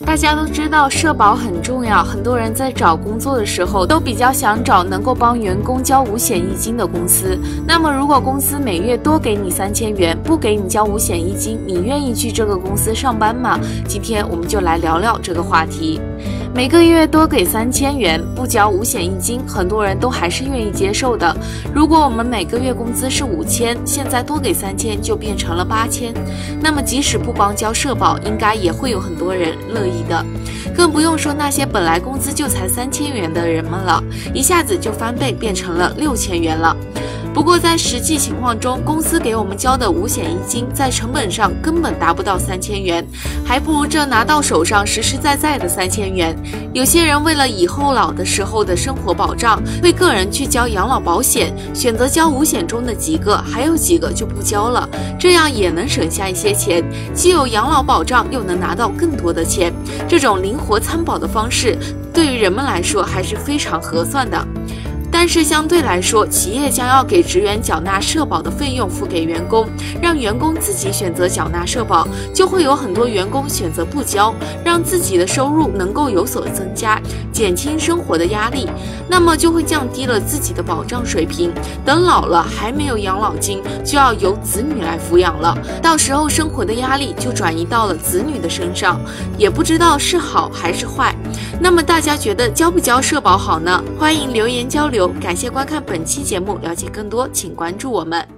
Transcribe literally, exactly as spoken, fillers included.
大家都知道社保很重要，很多人在找工作的时候都比较想找能够帮员工交五险一金的公司。那么如果公司每月多给你三千元，不给你交五险一金，你愿意去这个公司上班吗？今天我们就来聊聊这个话题。每个月多给三千元，不交五险一金，很多人都还是愿意接受的。如果我们每个月工资是五千，现在多给三千就变成了八千，那么即使不帮交社保，应该也会有很多人乐意的。更不用说那些本来工资就才三千元的人们了，一下子就翻倍变成了六千元了。不过在实际情况中，公司给我们交的五险一金在成本上根本达不到三千元，还不如这拿到手上实实在在的三千元。有些人为了以后老的时候的生活保障，会个人去交养老保险，选择交五险中的几个，还有几个就不交了，这样也能省下一些钱，既有养老保障，又能拿到更多的钱。这种灵活参保的方式，对于人们来说还是非常合算的。但是相对来说，企业将要给职员缴纳社保的费用付给员工，让员工自己选择缴纳社保，就会有很多员工选择不交，让自己的收入能够有所增加，减轻生活的压力，那么就会降低了自己的保障水平。等老了还没有养老金，就要由子女来抚养了，到时候生活的压力就转移到了子女的身上，也不知道是好还是坏。那么大家觉得交不交社保好呢？欢迎留言交流。感谢观看本期节目，了解更多请关注我们。